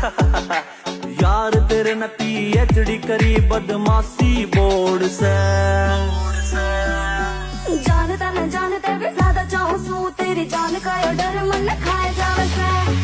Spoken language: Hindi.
यार तेरे न PhD करी बदमाशी बोर्ड से। जानता न जानते भी ज्यादा चाहूं, तेरी जान का ये डर मन खाए जावे से।